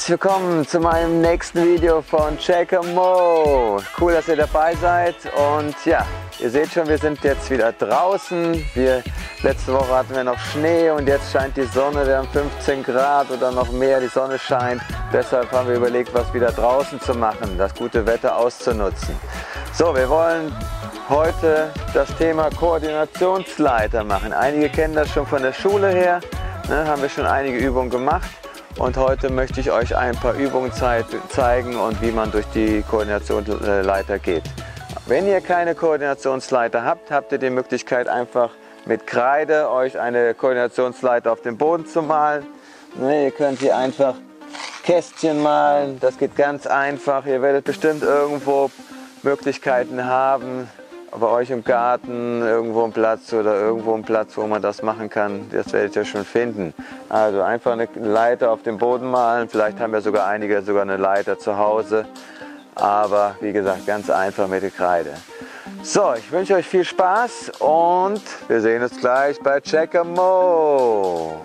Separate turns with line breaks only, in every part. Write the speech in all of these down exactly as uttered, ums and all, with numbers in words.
herzlich willkommen zu meinem nächsten Video von Checker Mo. Cool, dass ihr dabei seid und ja, ihr seht schon, wir sind jetzt wieder draußen. Wir, letzte Woche hatten wir noch Schnee und jetzt scheint die Sonne, wir haben fünfzehn Grad oder noch mehr, die Sonne scheint. Deshalb haben wir überlegt, was wieder draußen zu machen, das gute Wetter auszunutzen. So, wir wollen heute das Thema Koordinationsleiter machen. Einige kennen das schon von der Schule her, ne, haben wir schon einige Übungen gemacht. Und heute möchte ich euch ein paar Übungen zeigen und wie man durch die Koordinationsleiter geht. Wenn ihr keine Koordinationsleiter habt, habt ihr die Möglichkeit einfach mit Kreide euch eine Koordinationsleiter auf den Boden zu malen. Ihr könnt hier einfach Kästchen malen, das geht ganz einfach. Ihr werdet bestimmt irgendwo Möglichkeiten haben, bei euch im Garten, irgendwo ein Platz oder irgendwo ein Platz, wo man das machen kann, das werdet ihr schon finden. Also einfach eine Leiter auf dem Boden malen, vielleicht haben ja sogar einige sogar eine Leiter zu Hause, aber wie gesagt, ganz einfach mit der Kreide. So, ich wünsche euch viel Spaß und wir sehen uns gleich bei Checker Mo.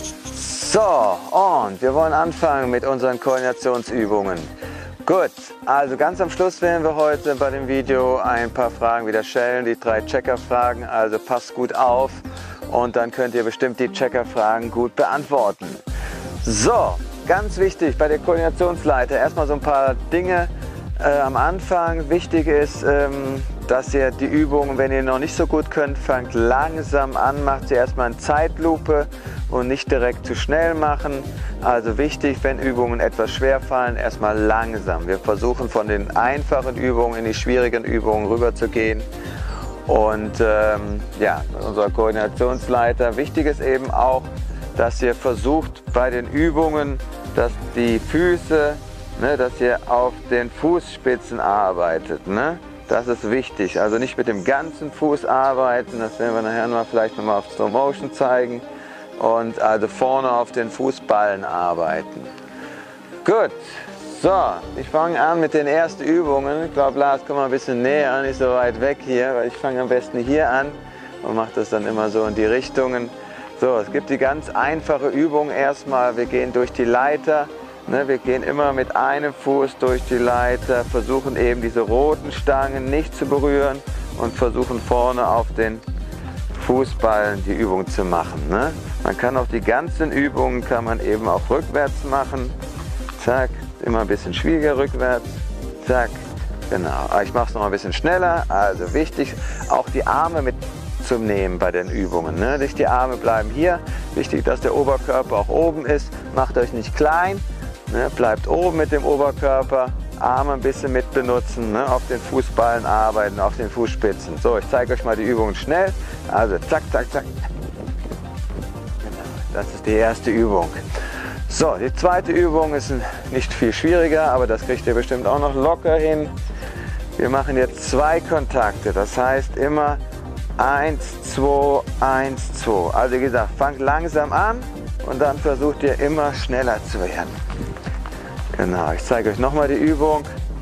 So, und wir wollen anfangen mit unseren Koordinationsübungen. Gut, also ganz am Schluss werden wir heute bei dem Video ein paar Fragen wieder stellen, die drei Checker-Fragen, also passt gut auf und dann könnt ihr bestimmt die Checker-Fragen gut beantworten. So, ganz wichtig bei der Koordinationsleiter, erstmal so ein paar Dinge äh, am Anfang. Wichtig ist, ähm, dass ihr die Übungen, wenn ihr noch nicht so gut könnt, fangt langsam an, macht sie erstmal in Zeitlupe und nicht direkt zu schnell machen. Also wichtig, wenn Übungen etwas schwer fallen, erstmal langsam. Wir versuchen von den einfachen Übungen in die schwierigen Übungen rüber zu gehen. Und ähm, ja, unser Koordinationsleiter. Wichtig ist eben auch, dass ihr versucht bei den Übungen, dass die Füße, ne, dass ihr auf den Fußspitzen arbeitet. Ne? Das ist wichtig. Also nicht mit dem ganzen Fuß arbeiten, das werden wir nachher mal vielleicht nochmal auf Slow Motion zeigen. Und also vorne auf den Fußballen arbeiten. Gut, so, ich fange an mit den ersten Übungen. Ich glaube, Lars, komm mal ein bisschen näher, nicht so weit weg hier, weil ich fange am besten hier an und mache das dann immer so in die Richtungen. So, es gibt die ganz einfache Übung erstmal. Wir gehen durch die Leiter. Ne, wir gehen immer mit einem Fuß durch die Leiter, versuchen eben diese roten Stangen nicht zu berühren und versuchen vorne auf den Fußballen die Übung zu machen. Ne? Man kann auch die ganzen Übungen kann man eben auch rückwärts machen. Zack, immer ein bisschen schwieriger rückwärts. Zack, genau. Ich mache es noch ein bisschen schneller. Also wichtig, auch die Arme mitzunehmen bei den Übungen. Ne? Nicht die Arme bleiben hier. Wichtig, dass der Oberkörper auch oben ist. Macht euch nicht klein. Ne? Bleibt oben mit dem Oberkörper. Arme ein bisschen mit benutzen, ne? Auf den Fußballen arbeiten, auf den Fußspitzen. So, ich zeige euch mal die Übungen schnell. Also zack, zack, zack. Genau, das ist die erste Übung. So, die zweite Übung ist nicht viel schwieriger, aber das kriegt ihr bestimmt auch noch locker hin. Wir machen jetzt zwei Kontakte, das heißt immer eins, zwei, eins, zwei. Also wie gesagt, fangt langsam an und dann versucht ihr immer schneller zu werden. Genau, ich zeige euch nochmal die Übung.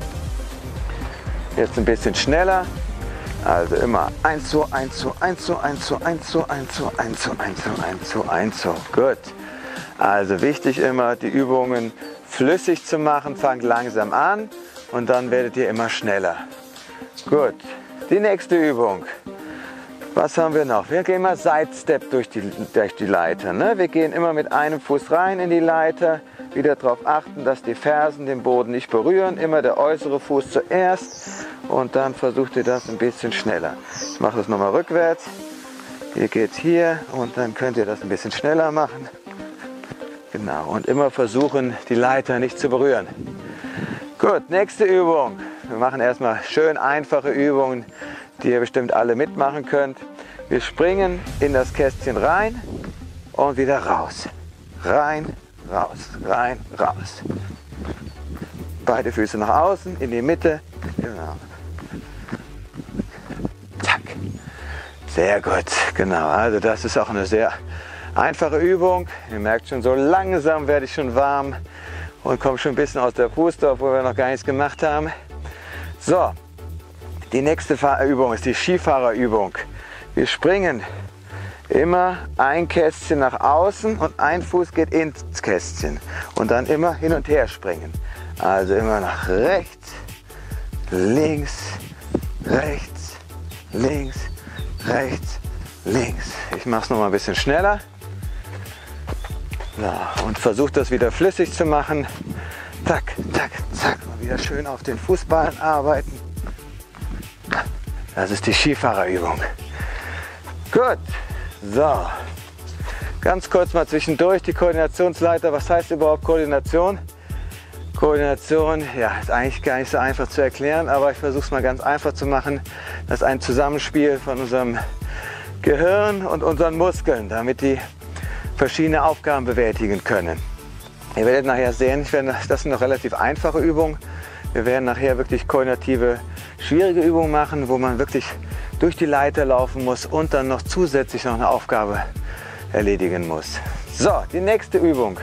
Jetzt ein bisschen schneller. Also immer eins, zwei, eins, zwei, eins, zwei, eins, zwei, eins, zwei, eins, zwei, eins, zwei, eins, zwei, eins, zwei, eins, zwei. Gut. Also wichtig immer, die Übungen flüssig zu machen. Fangt langsam an und dann werdet ihr immer schneller. Gut. Die nächste Übung. Was haben wir noch? Wir gehen mal Sidestep durch die, durch die Leiter. Ne? Wir gehen immer mit einem Fuß rein in die Leiter. Wieder darauf achten, dass die Fersen den Boden nicht berühren. Immer der äußere Fuß zuerst und dann versucht ihr das ein bisschen schneller. Ich mache das nochmal rückwärts. Ihr geht hier und dann könnt ihr das ein bisschen schneller machen. Genau, und immer versuchen, die Leiter nicht zu berühren. Gut, nächste Übung. Wir machen erstmal schön einfache Übungen, die ihr bestimmt alle mitmachen könnt. Wir springen in das Kästchen rein und wieder raus. Rein, raus, rein, raus. Beide Füße nach außen, in die Mitte. Genau. Zack. Sehr gut, genau. Also das ist auch eine sehr einfache Übung. Ihr merkt schon, so langsam werde ich schon warm und komme schon ein bisschen aus der Puste, obwohl wir noch gar nichts gemacht haben. So, die nächste Übung ist die Skifahrerübung. Wir springen Immer ein Kästchen nach außen und ein Fuß geht ins Kästchen. Und dann immer hin und her springen. Also immer nach rechts, links, rechts, links, rechts, links. Ich mache es noch mal ein bisschen schneller. So, und versuche das wieder flüssig zu machen. Zack, zack, zack. Mal wieder schön auf den Fußballen arbeiten. Das ist die Skifahrerübung. Gut. So. Ganz kurz mal zwischendurch die Koordinationsleiter. Was heißt überhaupt Koordination? Koordination, ja, ist eigentlich gar nicht so einfach zu erklären, aber ich versuche es mal ganz einfach zu machen. Das ist ein Zusammenspiel von unserem Gehirn und unseren Muskeln, damit die verschiedene Aufgaben bewältigen können. Ihr werdet nachher sehen, werde, das sind noch relativ einfache Übungen. Wir werden nachher wirklich koordinative, schwierige Übungen machen, wo man wirklich durch die Leiter laufen muss und dann noch zusätzlich noch eine Aufgabe erledigen muss. So, die nächste Übung.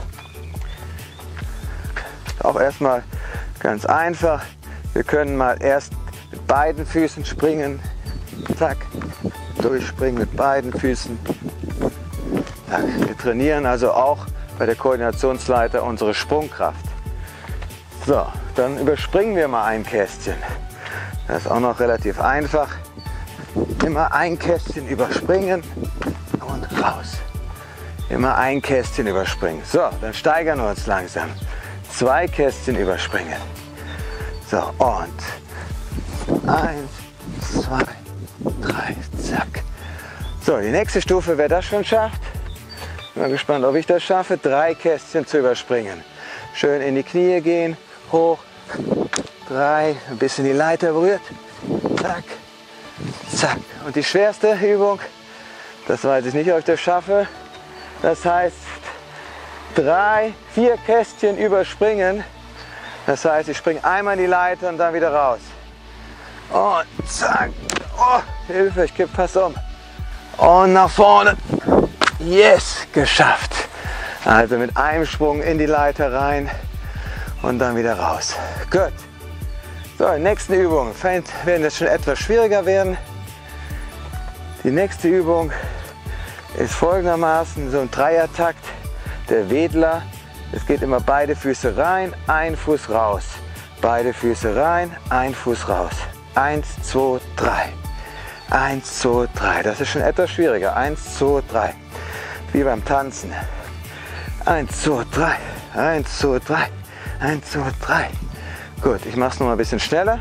Auch erstmal ganz einfach. Wir können mal erst mit beiden Füßen springen. Zack, durchspringen mit beiden Füßen. Zack. Wir trainieren also auch bei der Koordinationsleiter unsere Sprungkraft. So, dann überspringen wir mal ein Kästchen. Das ist auch noch relativ einfach. Immer ein Kästchen überspringen und raus. Immer ein Kästchen überspringen. So, dann steigern wir uns langsam. Zwei Kästchen überspringen. So, und eins, zwei, drei, zack. So, die nächste Stufe, wer das schon schafft, bin mal gespannt, ob ich das schaffe, drei Kästchen zu überspringen. Schön in die Knie gehen, hoch, drei, ein bisschen die Leiter berührt, zack, zack. Und die schwerste Übung, das weiß ich nicht, ob ich das schaffe, das heißt, drei, vier Kästchen überspringen. Das heißt, ich springe einmal in die Leiter und dann wieder raus. Und zack. Oh, Hilfe, ich kipp fast um. Und nach vorne. Yes, geschafft. Also mit einem Sprung in die Leiter rein und dann wieder raus. Gut. So, die nächsten Übungen werden jetzt schon etwas schwieriger werden. Die nächste Übung ist folgendermaßen so ein Dreiertakt. Der Wedler, es geht immer beide Füße rein, ein Fuß raus. Beide Füße rein, ein Fuß raus. Eins, zwei, drei. Eins, zwei, drei. Das ist schon etwas schwieriger. Eins, zwei, drei. Wie beim Tanzen. Eins, zwei, drei. Eins, zwei, drei. Eins, zwei, drei. Gut, ich mache es noch mal ein bisschen schneller.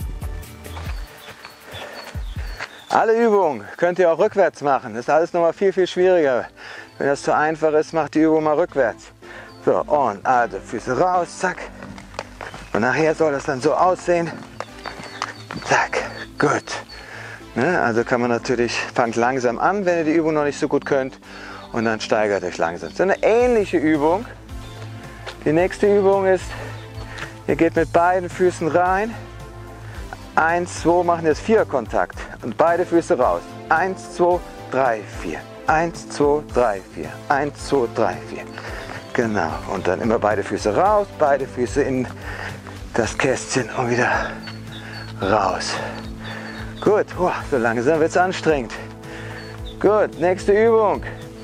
Alle Übungen könnt ihr auch rückwärts machen. Das ist alles noch mal viel, viel schwieriger. Wenn das zu einfach ist, macht die Übung mal rückwärts. So, und also Füße raus, zack. Und nachher soll das dann so aussehen. Zack, gut. Ne, also kann man natürlich, fangt langsam an, wenn ihr die Übung noch nicht so gut könnt. Und dann steigert euch langsam. So eine ähnliche Übung. Die nächste Übung ist, ihr geht mit beiden Füßen rein. Eins, zwei, machen jetzt vier Kontakt. Und beide Füße raus. Eins, zwei, drei, vier. Eins, zwei, drei, vier. Eins, zwei, drei, vier. Genau. Und dann immer beide Füße raus, beide Füße in das Kästchen und wieder raus. Gut, oh, so langsam wird es anstrengend. Gut, nächste Übung.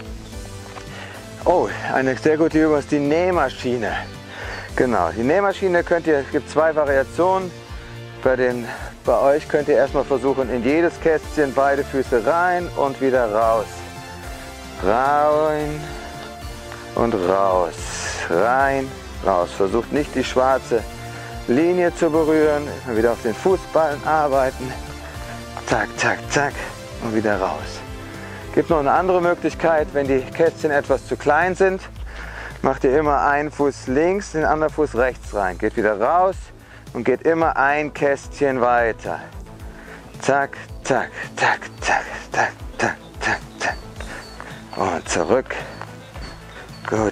Oh, eine sehr gute Übung ist die Nähmaschine. Genau, die Nähmaschine könnt ihr, es gibt zwei Variationen. Bei, den, bei euch könnt ihr erstmal versuchen, in jedes Kästchen beide Füße rein und wieder raus. Rein und raus. Rein, raus. Versucht nicht die schwarze Linie zu berühren. Wieder auf den Fußballen arbeiten. Zack, zack, zack und wieder raus. Gibt noch eine andere Möglichkeit, wenn die Kästchen etwas zu klein sind, macht ihr immer einen Fuß links, den anderen Fuß rechts rein. Geht wieder raus und geht immer ein Kästchen weiter. Zack, zack, zack, zack, zack, zack, zack, zack. Und zurück. Gut.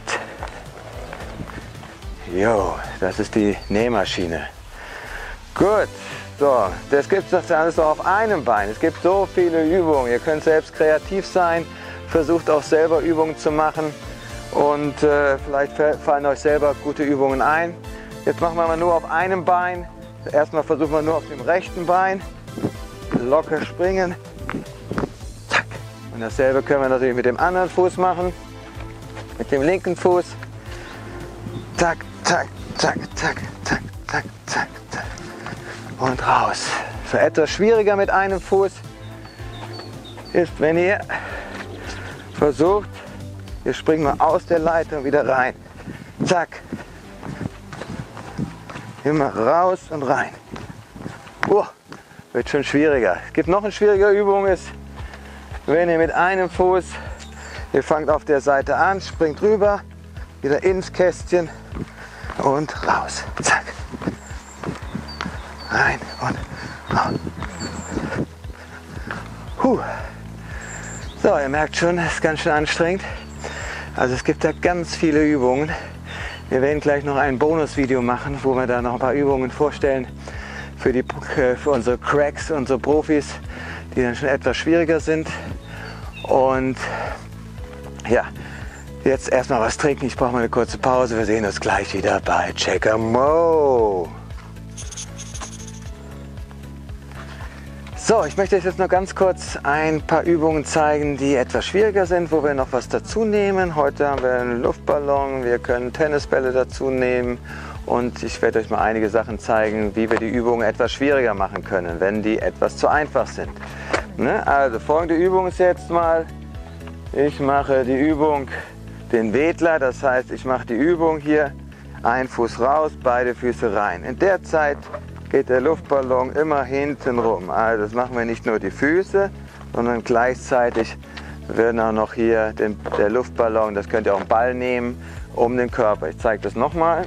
Jo, das ist die Nähmaschine. Gut. So, das gibt es alles noch auf einem Bein. Es gibt so viele Übungen. Ihr könnt selbst kreativ sein. Versucht auch selber Übungen zu machen. Und äh, vielleicht fallen euch selber gute Übungen ein. Jetzt machen wir mal nur auf einem Bein. Erstmal versuchen wir nur auf dem rechten Bein. Locker springen. Zack. Und dasselbe können wir natürlich mit dem anderen Fuß machen. Mit dem linken Fuß. Zack, zack, zack, zack, zack, zack, zack, zack. Und raus. So etwas schwieriger mit einem Fuß ist, wenn ihr versucht, ihr springt mal aus der Leiter und wieder rein. Zack. Immer raus und rein. Oh, wird schon schwieriger. Es gibt noch eine schwierige Übung, ist, wenn ihr mit einem Fuß, ihr fangt auf der Seite an, springt rüber, wieder ins Kästchen und raus. Zack. Rein und raus. Puh. So, ihr merkt schon, es ist ganz schön anstrengend. Also es gibt da ganz viele Übungen. Wir werden gleich noch ein Bonusvideo machen, wo wir da noch ein paar Übungen vorstellen für, die, für unsere Cracks, unsere Profis, die dann schon etwas schwieriger sind. Und ja, jetzt erstmal was trinken. Ich brauche mal eine kurze Pause. Wir sehen uns gleich wieder bei Checker Mo. So, ich möchte euch jetzt noch ganz kurz ein paar Übungen zeigen, die etwas schwieriger sind, wo wir noch was dazu nehmen. Heute haben wir einen Luftballon, wir können Tennisbälle dazu nehmen und ich werde euch mal einige Sachen zeigen, wie wir die Übungen etwas schwieriger machen können, wenn die etwas zu einfach sind. Ne? Also folgende Übung ist jetzt mal, ich mache die Übung den Wedler, das heißt, ich mache die Übung hier, ein Fuß raus, beide Füße rein. In der Zeit geht der Luftballon immer hinten rum. Also das machen wir nicht nur die Füße, sondern gleichzeitig werden auch noch hier den, der Luftballon, das könnt ihr auch einen Ball nehmen, um den Körper. Ich zeige das nochmal.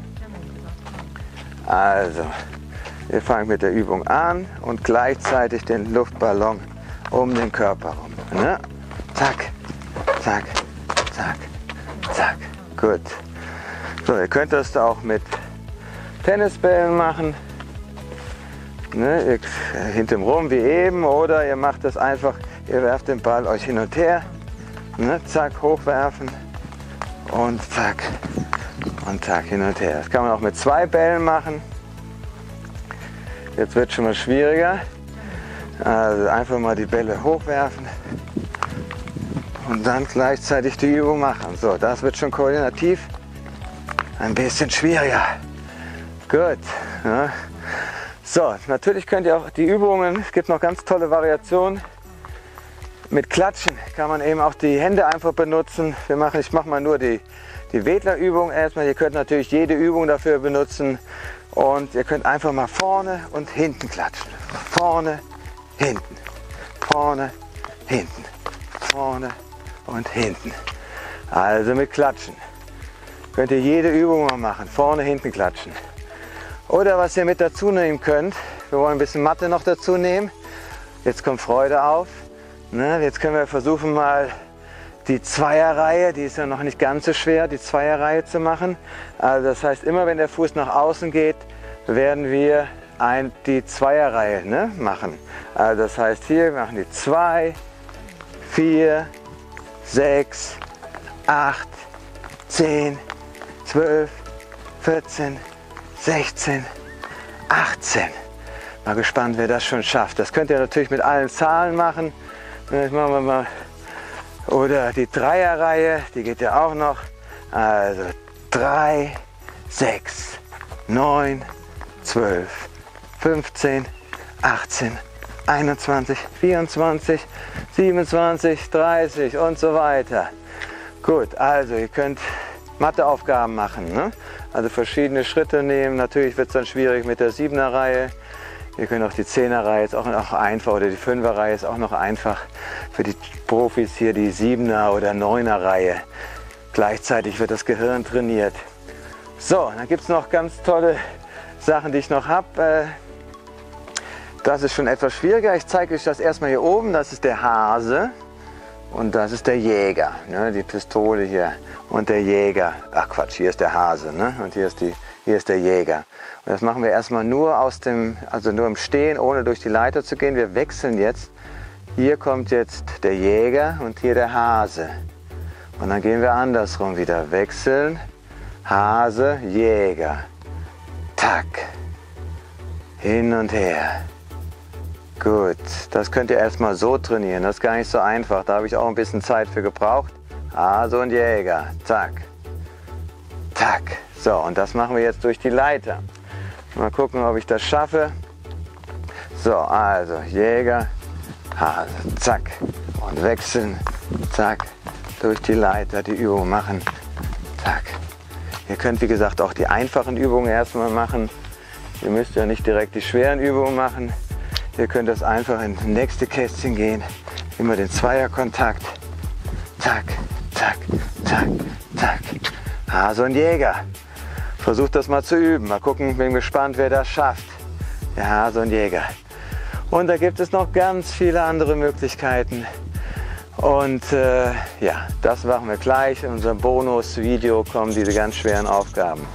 Also, wir fangen mit der Übung an und gleichzeitig den Luftballon um den Körper rum. Ne? Zack, zack, zack, zack. Gut. So, ihr könnt das auch mit Tennisbällen machen. Ne, hinten rum wie eben, oder ihr macht das einfach, ihr werft den Ball euch hin und her, ne, zack, hochwerfen und zack und zack, hin und her. Das kann man auch mit zwei Bällen machen. Jetzt wird es schon mal schwieriger. Also einfach mal die Bälle hochwerfen und dann gleichzeitig die Übung machen. So, das wird schon koordinativ ein bisschen schwieriger. Gut. Ja. So, natürlich könnt ihr auch die Übungen, es gibt noch ganz tolle Variationen. Mit Klatschen kann man eben auch die Hände einfach benutzen. Wir machen, ich mache mal nur die, die Wedlerübung erstmal. Ihr könnt natürlich jede Übung dafür benutzen. Und ihr könnt einfach mal vorne und hinten klatschen. Vorne, hinten, vorne, hinten, vorne und hinten. Also mit Klatschen könnt ihr jede Übung mal machen. Vorne, hinten klatschen. Oder was ihr mit dazu nehmen könnt, wir wollen ein bisschen Matte noch dazu nehmen. Jetzt kommt Freude auf. Ne, jetzt können wir versuchen mal die Zweierreihe, die ist ja noch nicht ganz so schwer, die Zweierreihe zu machen. Also das heißt, immer wenn der Fuß nach außen geht, werden wir ein, die Zweierreihe ne, machen. Also das heißt hier, wir machen die zwei, vier, sechs, acht, zehn, zwölf, vierzehn, sechzehn, achtzehn. Mal gespannt, wer das schon schafft. Das könnt ihr natürlich mit allen Zahlen machen. Das machen wir mal. Oder die Dreierreihe, die geht ja auch noch. Also drei, sechs, neun, zwölf, fünfzehn, achtzehn, einundzwanzig, vierundzwanzig, siebenundzwanzig, dreißig und so weiter. Gut, also ihr könnt Matheaufgaben machen. Ne? Also verschiedene Schritte nehmen. Natürlich wird es dann schwierig mit der Siebener-Reihe. Ihr könnt auch die Zehner-Reihe, ist auch noch einfach, oder die Fünfer-Reihe ist auch noch einfach. Für die Profis hier die Siebener- oder Neuner-Reihe. Gleichzeitig wird das Gehirn trainiert. So, dann gibt es noch ganz tolle Sachen, die ich noch habe. Das ist schon etwas schwieriger. Ich zeige euch das erstmal hier oben. Das ist der Hase und das ist der Jäger. Ne? Die Pistole hier und der Jäger. Ach Quatsch, hier ist der Hase, ne? Und hier ist, die, hier ist der Jäger. Und das machen wir erstmal nur aus dem, also nur im Stehen, ohne durch die Leiter zu gehen. Wir wechseln jetzt. Hier kommt jetzt der Jäger und hier der Hase. Und dann gehen wir andersrum wieder. Wechseln, Hase, Jäger. Tack. Hin und her. Gut, das könnt ihr erstmal so trainieren, das ist gar nicht so einfach, da habe ich auch ein bisschen Zeit für gebraucht. Hase und Jäger, zack, zack. So, und das machen wir jetzt durch die Leiter. Mal gucken, ob ich das schaffe. So, also Jäger, Hase, zack, und wechseln, zack, durch die Leiter die Übung machen, zack. Ihr könnt, wie gesagt, auch die einfachen Übungen erstmal machen. Ihr müsst ja nicht direkt die schweren Übungen machen. Ihr könnt das einfach ins nächste Kästchen gehen, immer den Zweierkontakt, zack, zack, zack, zack. Hase und Jäger. Versucht das mal zu üben. Mal gucken, bin gespannt, wer das schafft. Der Hase und Jäger. Und da gibt es noch ganz viele andere Möglichkeiten. Und äh, ja, das machen wir gleich. In unserem Bonus-Video kommen diese ganz schweren Aufgaben.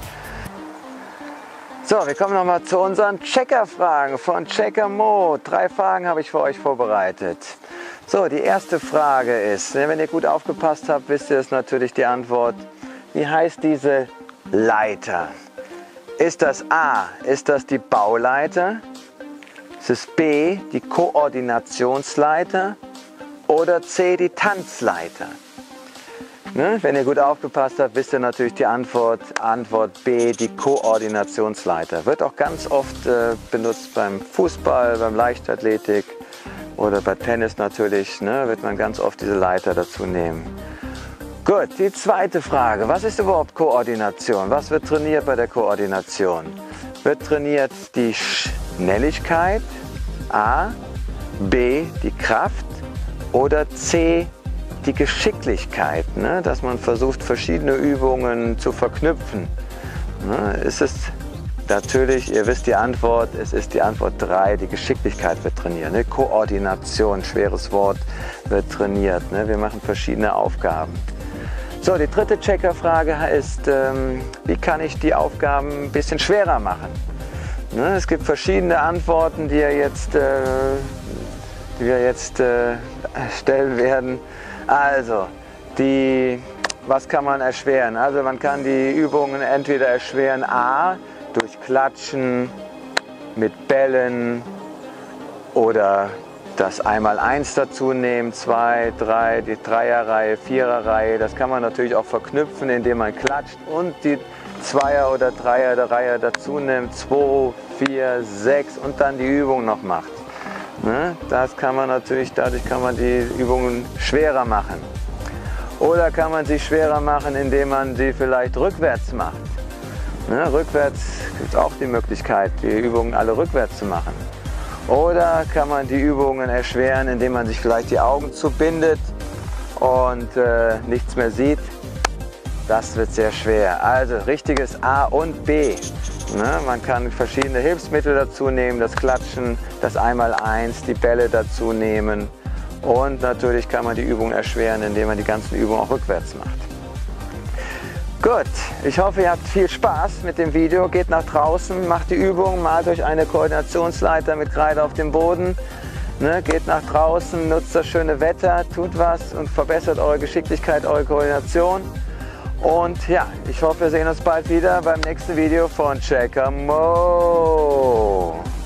So, wir kommen noch mal zu unseren Checker-Fragen von Checker Mo. Drei Fragen habe ich für euch vorbereitet. So, die erste Frage ist, wenn ihr gut aufgepasst habt, wisst ihr es natürlich die Antwort. Wie heißt diese Leiter? Ist das A, ist das die Bauleiter? Ist es B, die Koordinationsleiter? Oder C, die Tanzleiter? Ne? Wenn ihr gut aufgepasst habt, wisst ihr natürlich die Antwort. Antwort B, die Koordinationsleiter. Wird auch ganz oft äh, benutzt beim Fußball, beim Leichtathletik oder bei Tennis natürlich. Ne? Wird man ganz oft diese Leiter dazu nehmen. Gut, die zweite Frage. Was ist überhaupt Koordination? Was wird trainiert bei der Koordination? Wird trainiert die Schnelligkeit, A, B, die Kraft oder C, die Geschicklichkeit, ne? Dass man versucht, verschiedene Übungen zu verknüpfen. Ne? Es ist natürlich, ihr wisst die Antwort, es ist die Antwort drei, die Geschicklichkeit wird trainiert. Ne? Koordination, schweres Wort, wird trainiert. Ne? Wir machen verschiedene Aufgaben. So, die dritte Checkerfrage ist, ähm, wie kann ich die Aufgaben ein bisschen schwerer machen? Ne? Es gibt verschiedene Antworten, die, ihr jetzt, äh, die wir jetzt äh, stellen werden. Also, die, was kann man erschweren? Also man kann die Übungen entweder erschweren A, durch Klatschen, mit Bällen oder das Einmal-Eins dazu nehmen, zwei, drei, die Dreierreihe, Viererreihe. Das kann man natürlich auch verknüpfen, indem man klatscht und die Zweier- oder Dreier-Reihe dazu nimmt, zwei, vier, sechs und dann die Übung noch macht. Ne? Das kann man natürlich, dadurch kann man die Übungen schwerer machen. Oder kann man sie schwerer machen, indem man sie vielleicht rückwärts macht. Ne? Rückwärts gibt es auch die Möglichkeit, die Übungen alle rückwärts zu machen. Oder kann man die Übungen erschweren, indem man sich vielleicht die Augen zubindet und äh, nichts mehr sieht. Das wird sehr schwer. Also richtiges A und B. Ne, man kann verschiedene Hilfsmittel dazu nehmen, das Klatschen, das Einmal-Eins, die Bälle dazu nehmen und natürlich kann man die Übung erschweren, indem man die ganzen Übungen auch rückwärts macht. Gut, ich hoffe, ihr habt viel Spaß mit dem Video. Geht nach draußen, macht die Übung, malt euch eine Koordinationsleiter mit Kreide auf dem Boden. Ne, geht nach draußen, nutzt das schöne Wetter, tut was und verbessert eure Geschicklichkeit, eure Koordination. Und ja, ich hoffe, wir sehen uns bald wieder beim nächsten Video von Checker Mo.